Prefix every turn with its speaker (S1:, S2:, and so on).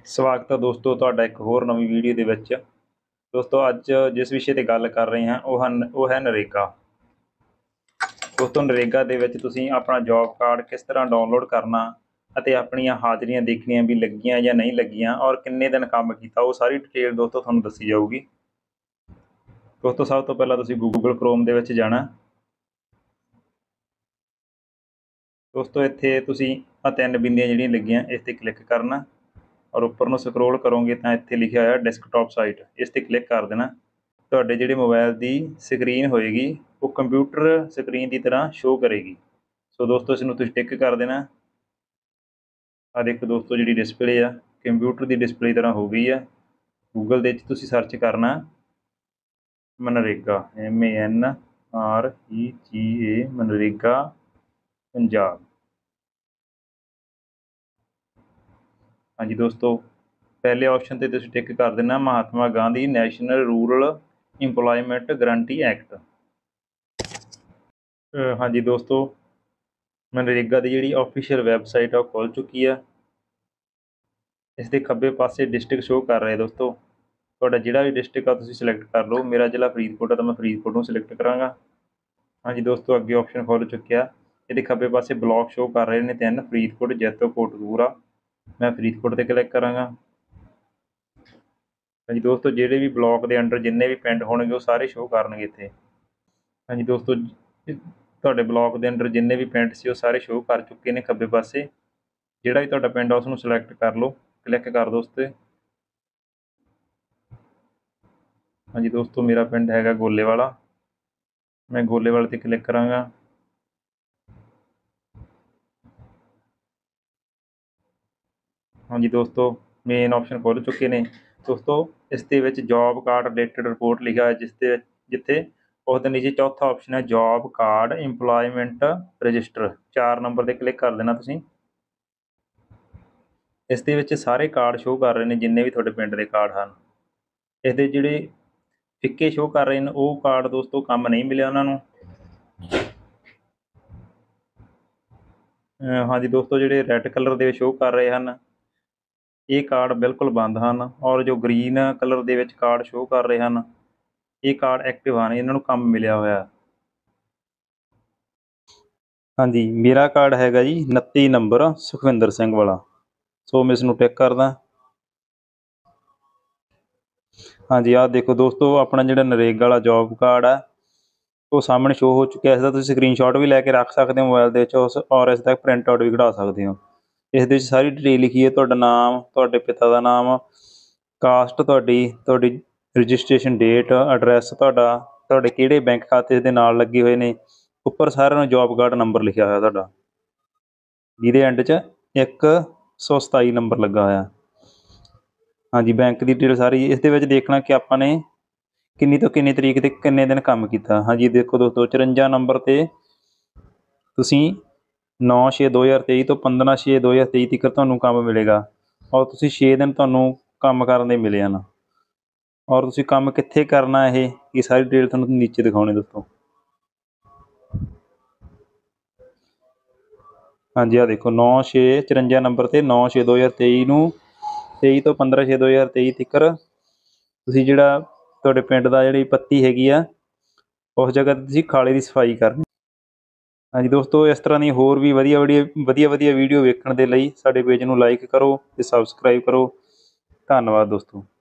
S1: ਸਵਾਗਤ ਹੈ ਦੋਸਤੋ ਤੁਹਾਡਾ ਇੱਕ ਹੋਰ ਨਵੀਂ ਵੀਡੀਓ ਦੇ ਵਿੱਚ। ਦੋਸਤੋ ਅੱਜ ਜਿਸ ਵਿਸ਼ੇ 'ਤੇ ਗੱਲ ਕਰ ਰਹੇ ਹਾਂ ਉਹ ਹੈ ਨਰੇਗਾ। ਦੋਸਤੋ ਨਰੇਗਾ ਦੇ ਵਿੱਚ ਤੁਸੀਂ ਆਪਣਾ ਜੌਬ ਕਾਰਡ ਕਿਸ ਤਰ੍ਹਾਂ ਡਾਊਨਲੋਡ ਕਰਨਾ ਅਤੇ ਆਪਣੀਆਂ ਹਾਜ਼ਰੀਆਂ ਦੇਖਣੀਆਂ ਵੀ ਲੱਗੀਆਂ ਜਾਂ ਨਹੀਂ ਲੱਗੀਆਂ ਔਰ ਕਿੰਨੇ ਦਿਨ ਕੰਮ ਕੀਤਾ, ਉਹ ਸਾਰੀ ਡਿਟੇਲ ਦੋਸਤੋ ਤੁਹਾਨੂੰ ਦੱਸੀ ਜਾਊਗੀ। ਦੋਸਤੋ ਸਭ ਤੋਂ ਪਹਿਲਾਂ ਤੁਸੀਂ ਗੂਗਲ ਕਰੋਮ ਦੇ ਵਿੱਚ ਜਾਣਾ। ਦੋਸਤੋ ਇੱਥੇ ਤੁਸੀਂ ਆਹ 3 ਬਿੰਦੀਆਂ ਜਿਹੜੀਆਂ ਲੱਗੀਆਂ ਇਸ 'ਤੇ ਕਲਿੱਕ ਕਰਨਾ ਔਰ ਉੱਪਰ ਨੂੰ ਸਕਰੋਲ ਕਰੋਗੇ ਤਾਂ ਇੱਥੇ ਲਿਖਿਆ ਹੋਇਆ ਡੈਸਕਟਾਪ ਸਾਈਟ, ਇਸ 'ਤੇ ਕਲਿੱਕ ਕਰ ਦੇਣਾ। ਤੁਹਾਡੇ ਜਿਹੜੇ ਮੋਬਾਈਲ ਦੀ ਸਕਰੀਨ ਹੋਏਗੀ ਉਹ ਕੰਪਿਊਟਰ ਸਕਰੀਨ ਦੀ ਤਰ੍ਹਾਂ ਸ਼ੋਅ ਕਰੇਗੀ। ਸੋ ਦੋਸਤੋ ਇਸ ਨੂੰ ਤੁਸੀਂ ਟਿਕ ਕਰ ਦੇਣਾ। ਆਹ ਦੇਖੋ ਦੋਸਤੋ ਜਿਹੜੀ ਡਿਸਪਲੇ ਆ ਕੰਪਿਊਟਰ ਦੀ ਡਿਸਪਲੇ ਤਰ੍ਹਾਂ ਹੋ ਗਈ ਆ। ਗੂਗਲ ਦੇ ਵਿੱਚ ਤੁਸੀਂ ਸਰਚ ਕਰਨਾ ਮਨਰੇਗਾ, MANREGA ਮਨਰੇਗਾ ਪੰਜਾਬ। ਹਾਂਜੀ ਦੋਸਤੋ, ਪਹਿਲੇ ਆਪਸ਼ਨ 'ਤੇ ਤੁਸੀਂ ਟਿਕ ਕਰ ਦੇਣਾ Mahatma Gandhi national rural employment guarantee act. ਹਾਂਜੀ ਦੋਸਤੋ, ਮਨਰੇਗਾ ਦੀ ਜਿਹੜੀ ਆਫੀਸ਼ੀਅਲ ਵੈਬਸਾਈਟ ਆ ਉਹ ਖੁੱਲ੍ਹ ਚੁੱਕੀ ਆ। ਇਸ ਦੇ ਖੱਬੇ ਪਾਸੇ ਡਿਸਟ੍ਰਿਕਟ ਸ਼ੋਅ ਕਰ ਰਿਹਾ ਦੋਸਤੋ। ਤੁਹਾਡਾ ਜਿਹੜਾ ਵੀ ਡਿਸਟ੍ਰਿਕਟ ਆ ਤੁਸੀਂ ਸਿਲੈਕਟ ਕਰ ਲਓ। ਮੇਰਾ ਜ਼ਿਲ੍ਹਾ ਫਰੀਦਕੋਟ ਆ ਤਾਂ ਮੈਂ ਫਰੀਦਕੋਟ ਨੂੰ ਸਿਲੈਕਟ ਕਰਾਂਗਾ। ਹਾਂਜੀ ਦੋਸਤੋ, ਅੱਗੇ ਆਪਸ਼ਨ ਖੁੱਲ੍ਹ ਚੁੱਕਿਆ। ਇਹਦੇ ਖੱਬੇ ਪਾਸੇ ਬਲਾਕ ਸ਼ੋਅ ਕਰ ਰਹੇ ਨੇ 3, ਫਰੀਦਕੋਟ, ਜੈਤੋ, ਕੋਟਕਪੂਰਾ। ਮੈਂ ਫਰੀਦਕੋਟ 'ਤੇ ਕਲਿੱਕ ਕਰਾਂਗਾ। ਹਾਂਜੀ ਦੋਸਤੋ, ਜਿਹੜੇ ਵੀ ਬਲਾਕ ਦੇ ਅੰਡਰ ਜਿੰਨੇ ਵੀ ਪਿੰਡ ਹੋਣਗੇ ਉਹ ਸਾਰੇ ਸ਼ੋਅ ਕਰਨਗੇ ਇੱਥੇ। ਹਾਂਜੀ ਦੋਸਤੋ, ਤੁਹਾਡੇ ਬਲਾਕ ਦੇ ਅੰਡਰ ਜਿੰਨੇ ਵੀ ਪਿੰਡ ਸੀ ਉਹ ਸਾਰੇ ਸ਼ੋਅ ਕਰ ਚੁੱਕੇ ਨੇ ਖੱਬੇ ਪਾਸੇ। ਜਿਹੜਾ ਵੀ ਤੁਹਾਡਾ ਪਿੰਡ ਆ ਉਸ ਨੂੰ ਸਿਲੈਕਟ ਕਰ ਲਓ, ਕਲਿੱਕ ਕਰ ਦਿਓ ਉਸ 'ਤੇ। ਹਾਂਜੀ ਦੋਸਤੋ, ਮੇਰਾ ਪਿੰਡ ਹੈਗਾ ਗੋਲੇਵਾਲਾ, ਮੈਂ ਗੋਲੇਵਾਲ 'ਤੇ ਕਲਿੱਕ ਕਰਾਂਗਾ। ਹਾਂਜੀ ਦੋਸਤੋ, ਮੇਨ ਆਪਸ਼ਨ ਖੁੱਲ੍ਹ ਚੁੱਕੇ ਨੇ। ਦੋਸਤੋ ਇਸ ਦੇ ਵਿੱਚ ਜੌਬ ਕਾਰਡ ਰਿਲੇਟਡ ਰਿਪੋਰਟ ਲਿਖਿਆ ਹੋਇਆ ਜਿੱਥੇ ਉਸ ਦੇ ਨੀਚੇ ਚੌਥਾ ਆਪਸ਼ਨ ਹੈ job card employment register. 4 number 'ਤੇ ਕਲਿੱਕ ਕਰ ਦੇਣਾ ਤੁਸੀਂ। ਇਸ ਦੇ ਵਿੱਚ ਸਾਰੇ ਕਾਰਡ ਸ਼ੋਅ ਕਰ ਰਹੇ ਨੇ ਜਿੰਨੇ ਵੀ ਤੁਹਾਡੇ ਪਿੰਡ ਦੇ ਕਾਰਡ ਹਨ। ਇਸ ਦੇ ਜਿਹੜੇ ਫਿੱਕੇ ਸ਼ੋਅ ਕਰ ਰਹੇ ਨੇ ਉਹ ਕਾਰਡ ਦੋਸਤੋ ਕੰਮ ਨਹੀਂ ਮਿਲਿਆ ਉਹਨਾਂ ਨੂੰ। ਹਾਂਜੀ ਦੋਸਤੋ, ਜਿਹੜੇ ਰੈੱਡ ਕਲਰ ਦੇ ਸ਼ੋਅ ਕਰ ਰਹੇ ਹਨ ਇਹ ਕਾਰਡ ਬਿਲਕੁਲ ਬੰਦ ਹਨ ਔਰ ਜੋ ਗਰੀਨ ਕਲਰ ਦੇ ਵਿੱਚ ਕਾਰਡ ਸ਼ੋਅ ਕਰ ਰਹੇ ਹਨ ਇਹ ਕਾਰਡ ਐਕਟਿਵ ਹਨ, ਇਹਨਾਂ ਨੂੰ ਕੰਮ ਮਿਲਿਆ ਹੋਇਆ। ਹਾਂਜੀ, ਮੇਰਾ ਕਾਰਡ ਹੈਗਾ ਜੀ 29 ਨੰਬਰ ਸੁਖਵਿੰਦਰ ਸਿੰਘ ਵਾਲਾ। ਸੋ ਮੈਂ ਇਸ ਨੂੰ ਟਿਕ ਕਰਦਾ। ਹਾਂਜੀ ਆਹ ਦੇਖੋ ਦੋਸਤੋ, ਆਪਣਾ ਜਿਹੜਾ ਨਰੇਗਾ ਵਾਲਾ ਜੌਬ ਕਾਰਡ ਆ ਉਹ ਸਾਹਮਣੇ ਸ਼ੋਅ ਹੋ ਚੁੱਕਿਆ। ਇਸ ਦਾ ਤੁਸੀਂ ਸਕਰੀਨਸ਼ਾਟ ਵੀ ਲੈ ਕੇ ਰੱਖ ਸਕਦੇ ਹੋ ਮੋਬਾਈਲ ਦੇ ਵਿੱਚ ਔਰ ਇਸ ਦਾ ਪ੍ਰਿੰਟ ਆਊਟ ਵੀ ਕਢਾ ਸਕਦੇ ਹੋ। ਇਸ ਦੇ ਵਿੱਚ ਸਾਰੀ ਡਿਟੇਲ ਲਿਖੀ ਹੈ, ਤੁਹਾਡਾ ਨਾਮ, ਤੁਹਾਡੇ ਪਿਤਾ ਦਾ ਨਾਮ, ਕਾਸਟ ਤੁਹਾਡੀ ਰਜਿਸਟ੍ਰੇਸ਼ਨ ਡੇਟ, ਐਡਰੈਸ ਤੁਹਾਡਾ, ਤੁਹਾਡੇ ਕਿਹੜੇ ਬੈਂਕ ਖਾਤੇ ਦੇ ਨਾਲ ਲੱਗੇ ਹੋਏ ਨੇ। ਉੱਪਰ ਸਾਰਿਆਂ ਨੂੰ ਜੌਬ ਕਾਰਡ ਨੰਬਰ ਲਿਖਿਆ ਹੋਇਆ ਤੁਹਾਡਾ, ਜਿਹਦੇ ਐਂਡ 'ਚ 127 ਨੰਬਰ ਲੱਗਾ ਹੋਇਆ। ਹਾਂਜੀ, ਬੈਂਕ ਦੀ ਡਿਟੇਲ ਸਾਰੀ ਇਸ ਦੇ ਵਿੱਚ ਦੇਖਣਾ ਕਿ ਆਪਾਂ ਨੇ ਕਿੰਨੀ ਤੋਂ ਕਿੰਨੀ ਤਰੀਕ 'ਤੇ ਕਿੰਨੇ ਦਿਨ ਕੰਮ ਕੀਤਾ। ਹਾਂਜੀ ਦੇਖੋ ਦੋਸਤੋ, 54 ਨੰਬਰ 'ਤੇ ਤੁਸੀਂ 9/6/2023 ਤੋਂ 15/6/2023 ਤੱਕ ਤੁਹਾਨੂੰ ਕੰਮ ਮਿਲੇਗਾ ਔਰ ਤੁਸੀਂ 6 ਦਿਨ ਤੁਹਾਨੂੰ ਕੰਮ ਕਰਨ ਦੇ ਮਿਲੇ ਹਨ। ਔਰ ਤੁਸੀਂ ਕੰਮ ਕਿੱਥੇ ਕਰਨਾ ਇਹ ਸਾਰੀ ਡਿਟੇਲ ਤੁਹਾਨੂੰ ਨੀਚੇ ਦਿਖਾਉਣੀ ਦੋਸਤੋ। ਹਾਂਜੀ ਆਹ ਦੇਖੋ 9/6/54 ਨੰਬਰ 'ਤੇ 9/6/2023 ਨੂੰ 23 ਤੋਂ 15/6/2023 ਤੱਕ ਤੁਸੀਂ ਜਿਹੜਾ ਤੁਹਾਡੇ ਪਿੰਡ ਦਾ ਜਿਹੜੀ ਪੱਤੀ ਹੈਗੀ ਆ ਉਸ ਜਗ੍ਹਾ 'ਤੇ ਤੁਸੀਂ ਖਾਲੇ ਦੀ ਸਫਾਈ ਕਰਨੀ। ਹਾਂਜੀ ਦੋਸਤੋ, ਇਸ ਤਰ੍ਹਾਂ ਦੀਆਂ ਹੋਰ ਵੀ ਵਧੀਆ ਵੀਡੀਓ ਵੇਖਣ ਦੇ ਲਈ ਸਾਡੇ ਪੇਜ ਨੂੰ ਲਾਈਕ ਕਰੋ ਅਤੇ ਸਬਸਕ੍ਰਾਈਬ ਕਰੋ। ਧੰਨਵਾਦ ਦੋਸਤੋ।